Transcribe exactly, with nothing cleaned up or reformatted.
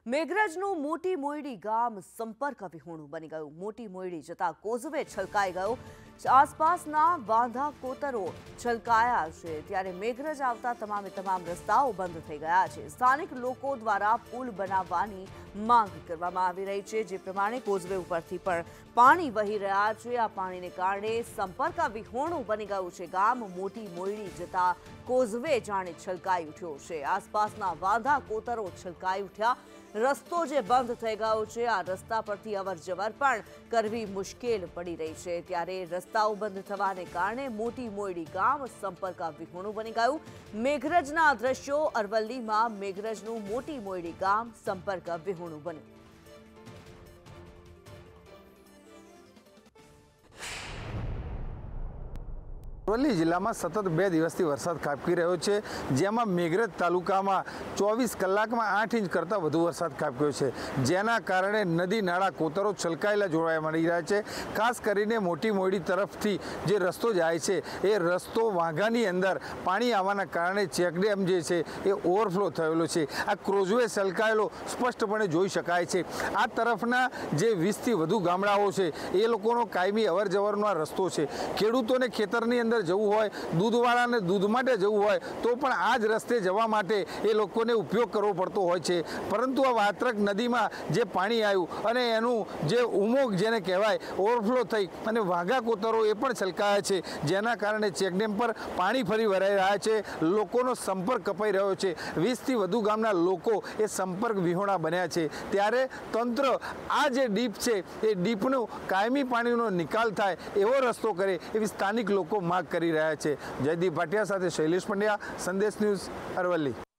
મેઘરજનું મોટી મોયડી ગામ સંપર્ક વિહોણું બની ગયું। મોટી મોયડી જતા કોઝવે છલકાઈ ગયો। આસપાસના વાંધા કોતરો છલકાયા છે, ત્યારે મેઘરજ આવતા તમામે તમામ રસ્તાઓ બંધ થઈ ગયા છે। સ્થાનિક લોકો દ્વારા પુલ બનાવવાની માંગ કરવામાં આવી રહી છે, જે પ્રમાણે કોઝવે ઉપરથી પણ પાણી વહી રહ્યા છે। આ પાણીને કારણે સંપર્ક વિહોણું બની ગયું છે। ગામ મોટી મોયડી જતા કોઝવે જાણે છલકાઈ ઉઠ્યો છે। આસપાસના વાંધા કોતરો છલકાઈ ઉઠ્યા। રસ્તો જે બંધ થઈ ગયો છે, આ રસ્તા પરથી અવર જવર પણ કરવી મુશ્કેલ પડી રહી છે। ત્યારે રસ્તાઓ બંધ થવાને કારણે મોટી મોયડી ગામ સંપર્ક વિહોણું બની ગયું। મેઘરજના દ્રશ્યો અરવલ્લીમાં મેઘરજનું મોટી મોયડી ગામ સંપર્ક વિહોણું બન્યું। અરવલ્લી જિલ્લામાં સતત બે દિવસથી વરસાદ ખાબકી રહ્યો છે, જેમાં મેઘરજ તાલુકામાં ચોવીસ કલાકમાં આઠ ઇંચ કરતાં વધુ વરસાદ ખાબક્યો છે, જેના કારણે નદી નાળા કોતરો છલકાયેલા જોવા મળી રહ્યા છે। ખાસ કરીને મોટી મોયડી તરફથી જે રસ્તો જાય છે, એ રસ્તો વાંઘાની અંદર પાણી આવવાના કારણે ચેકડેમ જે છે એ ઓવરફ્લો થયેલો છે। આ ક્રોઝવે છલકાયેલો સ્પષ્ટપણે જોઈ શકાય છે। આ તરફના જે વીસથી વધુ ગામડાઓ છે, એ લોકોનો કાયમી અવર જવરનો આ રસ્તો છે। ખેડૂતોને ખેતરની અંદર જવું હોય, દૂધવાળાને દૂધ માટે જવું હોય તો પણ આ જ રસ્તે જવા માટે એ લોકોને ઉપયોગ કરવો પડતો હોય છે। પરંતુ આ વાત્રક નદીમાં જે પાણી આવ્યું અને એનું જે ઉમોગ જેને કહેવાય ઓવરફ્લો થઈ અને વાઘા કોતરો એ પણ છલકાયા છે, જેના કારણે ચેકડેમ પર પાણી ફરી વરાઈ રહ્યા છે। લોકોનો સંપર્ક કપાઈ રહ્યો છે। વીસથી વધુ ગામના લોકો એ સંપર્ક વિહોણા બન્યા છે। ત્યારે તંત્ર આ જે ડીપ છે એ ડીપનો કાયમી પાણીનો નિકાલ થાય એવો રસ્તો કરે એવી સ્થાનિક લોકો માગ કરી રહ્યા છે। જયદીપ ભાટિયા સાથે શૈલેષ પંડ્યા, સંદેશ ન્યૂઝ, અરવલ્લી।